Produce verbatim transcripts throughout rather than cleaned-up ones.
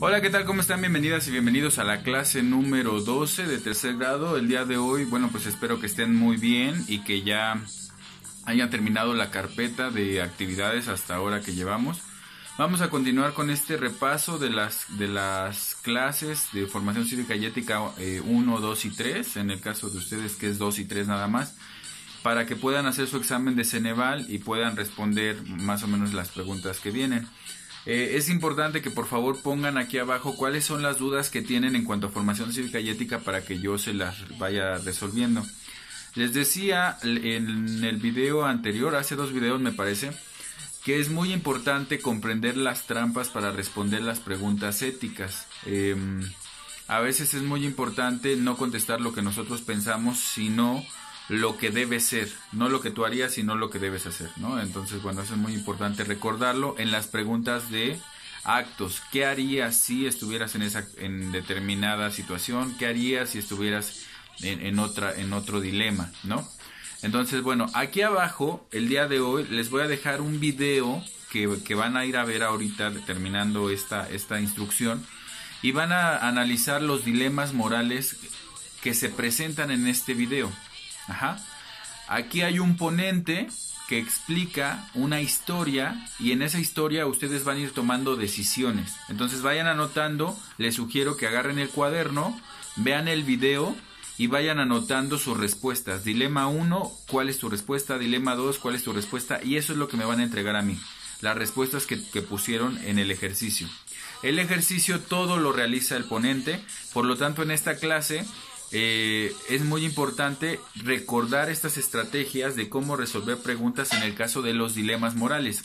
Hola, ¿qué tal? ¿Cómo están? Bienvenidas y bienvenidos a la clase número doce de tercer grado. El día de hoy, bueno, pues espero que estén muy bien y que ya hayan terminado la carpeta de actividades hasta ahora que llevamos. Vamos a continuar con este repaso de las, de las clases de formación cívica y ética eh, uno, dos y tres, en el caso de ustedes que es dos y tres nada más, para que puedan hacer su examen de Ceneval y puedan responder más o menos las preguntas que vienen. Eh, es importante que por favor pongan aquí abajo cuáles son las dudas que tienen en cuanto a formación cívica y ética para que yo se las vaya resolviendo. Les decía en el video anterior, hace dos videos me parece, que es muy importante comprender las trampas para responder las preguntas éticas. Eh, a veces es muy importante no contestar lo que nosotros pensamos, sino lo que debe ser, no lo que tú harías, sino lo que debes hacer, ¿no? Entonces, bueno, eso es muy importante recordarlo en las preguntas de actos. ¿Qué harías si estuvieras en esa, en determinada situación? ¿Qué harías si estuvieras en, en otra, en otro dilema, ¿no? Entonces, bueno, aquí abajo, el día de hoy, les voy a dejar un video que, que van a ir a ver ahorita terminando esta, esta instrucción y van a analizar los dilemas morales que se presentan en este video. Ajá. Aquí hay un ponente que explica una historia y en esa historia ustedes van a ir tomando decisiones. Entonces vayan anotando, les sugiero que agarren el cuaderno, vean el video y vayan anotando sus respuestas. Dilema uno, ¿cuál es tu respuesta? Dilema dos, ¿cuál es tu respuesta? Y eso es lo que me van a entregar a mí, las respuestas que, que pusieron en el ejercicio. El ejercicio todo lo realiza el ponente, por lo tanto en esta clase Eh, es muy importante recordar estas estrategias de cómo resolver preguntas en el caso de los dilemas morales.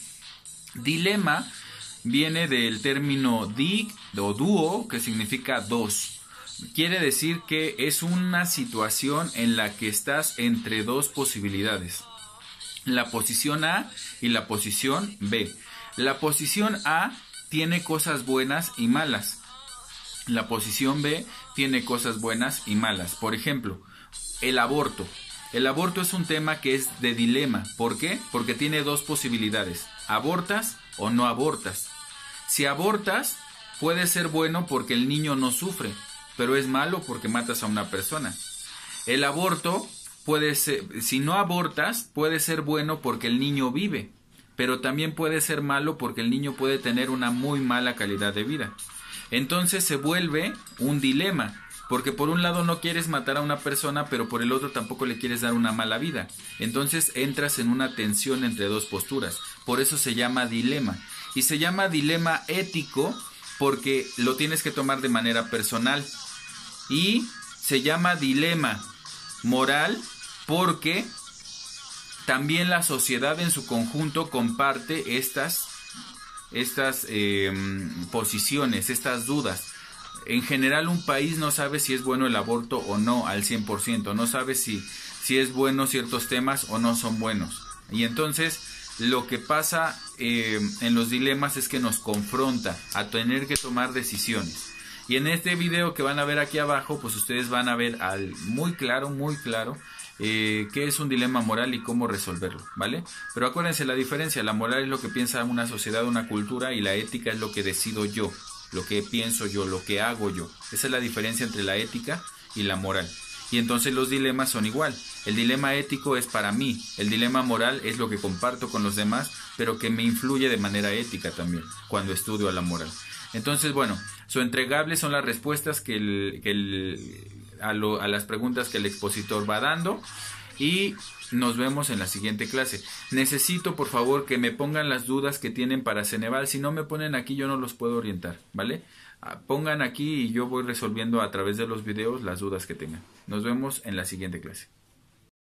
Dilema viene del término dig o duo, que significa dos. Quiere decir que es una situación en la que estás entre dos posibilidades, la posición A y la posición B. La posición A tiene cosas buenas y malas. La posición B tiene cosas buenas y malas. Por ejemplo, el aborto. El aborto es un tema que es de dilema. ¿Por qué? Porque tiene dos posibilidades. ¿Abortas o no abortas? Si abortas, puede ser bueno porque el niño no sufre, pero es malo porque matas a una persona. El aborto puede ser, si no abortas, puede ser bueno porque el niño vive, pero también puede ser malo porque el niño puede tener una muy mala calidad de vida. Entonces se vuelve un dilema, porque por un lado no quieres matar a una persona, pero por el otro tampoco le quieres dar una mala vida. Entonces entras en una tensión entre dos posturas. Por eso se llama dilema. Y se llama dilema ético porque lo tienes que tomar de manera personal. Y se llama dilema moral porque también la sociedad en su conjunto comparte estas estas eh, posiciones, estas dudas. En general un país no sabe si es bueno el aborto o no al cien por ciento, no sabe si, si es bueno ciertos temas o no son buenos. Y entonces lo que pasa eh, en los dilemas es que nos confronta a tener que tomar decisiones. Y en este video que van a ver aquí abajo, pues ustedes van a ver al, muy claro, muy claro, Eh, qué es un dilema moral y cómo resolverlo, ¿vale? Pero acuérdense la diferencia, la moral es lo que piensa una sociedad, una cultura, y la ética es lo que decido yo, lo que pienso yo, lo que hago yo. Esa es la diferencia entre la ética y la moral. Y entonces los dilemas son igual. El dilema ético es para mí, el dilema moral es lo que comparto con los demás, pero que me influye de manera ética también, cuando estudio a la moral. Entonces, bueno, su entregable son las respuestas que el... Que el A, lo, a las preguntas que el expositor va dando y nos vemos en la siguiente clase. Necesito por favor que me pongan las dudas que tienen para Ceneval. Si no me ponen aquí yo no los puedo orientar, ¿vale? Pongan aquí y yo voy resolviendo a través de los videos las dudas que tengan. Nos vemos en la siguiente clase.